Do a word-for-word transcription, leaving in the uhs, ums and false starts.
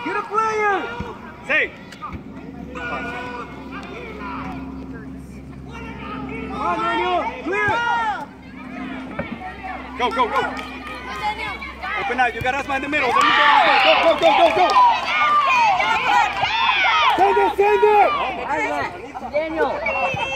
Get a player! Say! Come on, Daniel! Clear! Go, go, go! Open out, you got Asma in the middle. Go, go, go, go, go, go! Send it, send it! Daniel!